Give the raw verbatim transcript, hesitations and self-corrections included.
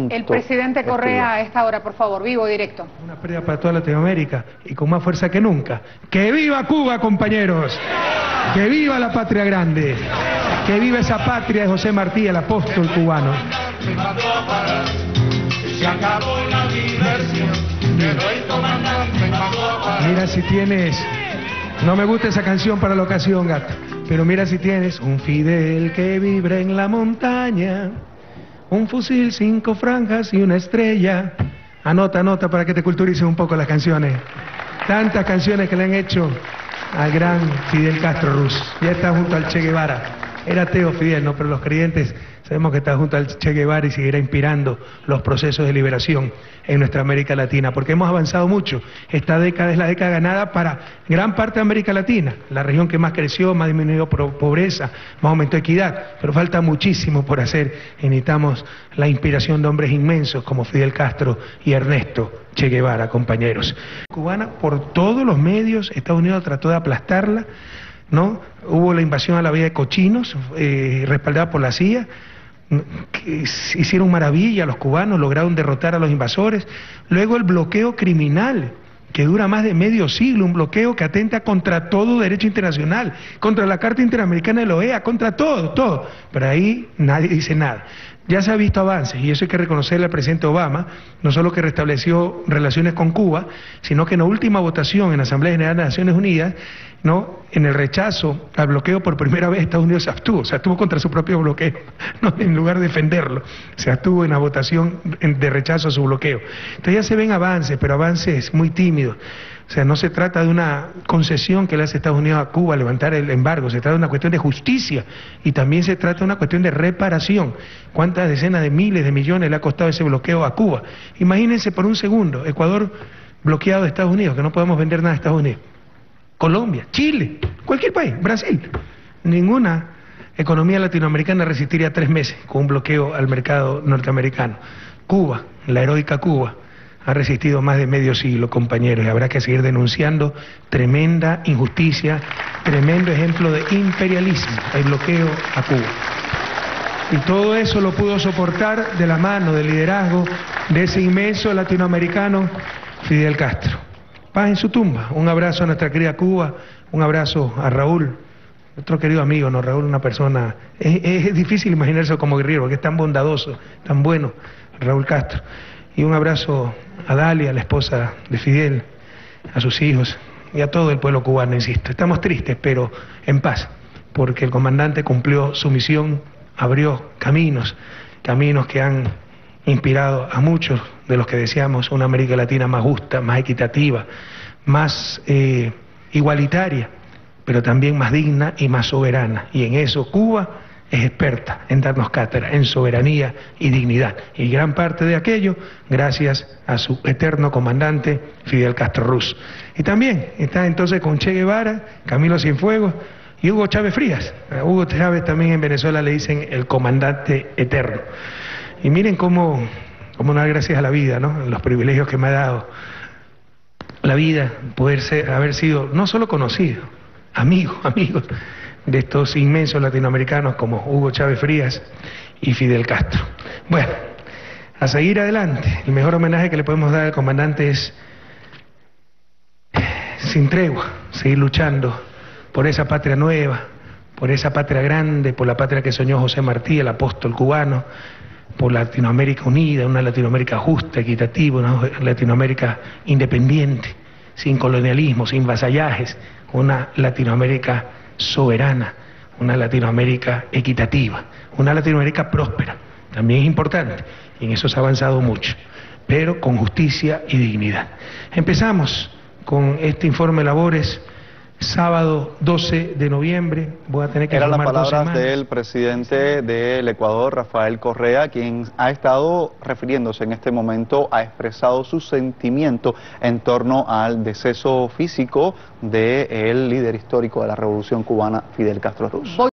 punto. El presidente Correa a esta hora, por favor, vivo y directo. Una pérdida para toda Latinoamérica y con más fuerza que nunca. ¡Que viva Cuba, compañeros! ¡Que viva la patria grande! ¡Que viva esa patria de José Martí, el apóstol cubano! Mira si tienes... No me gusta esa canción para la ocasión, gato, pero mira si tienes un Fidel que vibra en la montaña, un fusil, cinco franjas y una estrella. Anota, anota para que te culturices un poco las canciones. Tantas canciones que le han hecho al gran Fidel Castro Ruz. Ya está junto al Che Guevara. Era ateo Fidel, ¿no? Pero los creyentes sabemos que está junto al Che Guevara y seguirá inspirando los procesos de liberación en nuestra América Latina, porque hemos avanzado mucho. Esta década es la década ganada para gran parte de América Latina, la región que más creció, más disminuyó pobreza, más aumentó equidad, pero falta muchísimo por hacer y necesitamos la inspiración de hombres inmensos como Fidel Castro y Ernesto Che Guevara, compañeros. Cubana, por todos los medios, Estados Unidos trató de aplastarla, ¿no? Hubo la invasión a la vía de Cochinos, eh, respaldada por la C I A, que hicieron maravilla los cubanos, lograron derrotar a los invasores. Luego el bloqueo criminal, que dura más de medio siglo, un bloqueo que atenta contra todo derecho internacional, contra la Carta Interamericana de la O E A, contra todo, todo. Pero ahí nadie dice nada. Ya se ha visto avances, y eso hay que reconocerle al presidente Obama, no solo que restableció relaciones con Cuba, sino que en la última votación en la Asamblea General de Naciones Unidas, ¿no?, en el rechazo al bloqueo, por primera vez Estados Unidos se abstuvo, se abstuvo contra su propio bloqueo, ¿no?, en lugar de defenderlo, se abstuvo en la votación de rechazo a su bloqueo. Entonces ya se ven avances, pero avances muy tímidos. O sea, no se trata de una concesión que le hace Estados Unidos a Cuba, levantar el embargo, se trata de una cuestión de justicia y también se trata de una cuestión de reparación. ¿Cuántas decenas de miles de millones le ha costado ese bloqueo a Cuba? Imagínense por un segundo, Ecuador bloqueado de Estados Unidos, que no podemos vender nada a Estados Unidos. Colombia, Chile, cualquier país, Brasil. Ninguna economía latinoamericana resistiría tres meses con un bloqueo al mercado norteamericano. Cuba, la heroica Cuba, ha resistido más de medio siglo, compañeros, y habrá que seguir denunciando tremenda injusticia, tremendo ejemplo de imperialismo, el bloqueo a Cuba. Y todo eso lo pudo soportar de la mano del liderazgo de ese inmenso latinoamericano Fidel Castro. Paz en su tumba. Un abrazo a nuestra querida Cuba, un abrazo a Raúl, nuestro querido amigo, ¿no? Raúl, una persona, es, es difícil imaginarse como guerrero, porque es tan bondadoso, tan bueno, Raúl Castro. Y un abrazo a Dalia, la esposa de Fidel, a sus hijos y a todo el pueblo cubano, insisto. Estamos tristes, pero en paz, porque el comandante cumplió su misión, abrió caminos, caminos que han inspirado a muchos de los que deseamos una América Latina más justa, más equitativa, más eh, igualitaria, pero también más digna y más soberana. Y en eso Cuba es experta en darnos cátedra, en soberanía y dignidad. Y gran parte de aquello gracias a su eterno comandante Fidel Castro Ruz. Y también está entonces con Che Guevara, Camilo Cienfuegos y Hugo Chávez Frías. A Hugo Chávez también en Venezuela le dicen el comandante eterno. Y miren cómo, cómo no dar gracias a la vida, ¿no?, los privilegios que me ha dado la vida, poder ser, haber sido no solo conocido, amigos, amigos de estos inmensos latinoamericanos como Hugo Chávez Frías y Fidel Castro. Bueno, a seguir adelante. El mejor homenaje que le podemos dar al comandante es, sin tregua, seguir luchando por esa patria nueva, por esa patria grande, por la patria que soñó José Martí, el apóstol cubano, por Latinoamérica unida, una Latinoamérica justa, equitativa, una Latinoamérica independiente, sin colonialismo, sin vasallajes, una Latinoamérica soberana, una Latinoamérica equitativa, una Latinoamérica próspera. También es importante, y en eso se ha avanzado mucho, pero con justicia y dignidad. Empezamos con este informe de labores, sábado doce de noviembre, voy a tener que Eran las informar dos palabras semanas. del presidente del Ecuador, Rafael Correa, quien ha estado refiriéndose en este momento, ha expresado su sentimiento en torno al deceso físico del líder histórico de la Revolución Cubana, Fidel Castro Ruz.